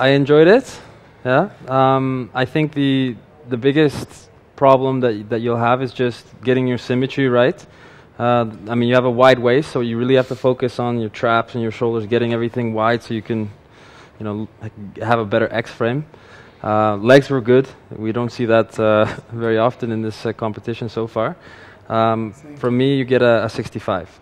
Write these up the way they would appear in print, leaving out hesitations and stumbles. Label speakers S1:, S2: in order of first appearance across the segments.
S1: I enjoyed it. Yeah. I think the biggest problem that you'll have is just getting your symmetry right. I mean, you have a wide waist, so you really have to focus on your traps and your shoulders, getting everything wide so you can, you know, have a better X frame. Legs were good. We don't see that very often in this competition so far. From me, you get a 65.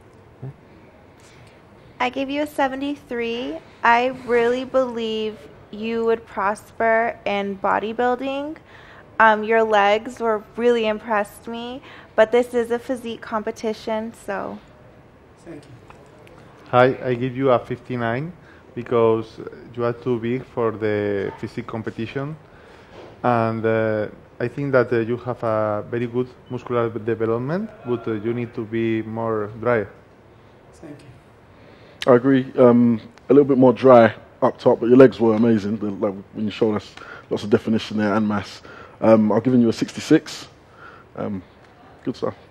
S2: I gave you a 73. I really believe you would prosper in bodybuilding. Your legs were really impressed me, but this is a physique competition, so.
S3: Thank you.
S4: I give you a 59 because you are too big for the physique competition, and I think that you have a very good muscular development, but you need to be more dry.
S3: Thank you.
S5: I agree. A little bit more dry up top, but your legs were amazing. Like when you showed us lots of definition there and mass. I've given you a 66. Good stuff.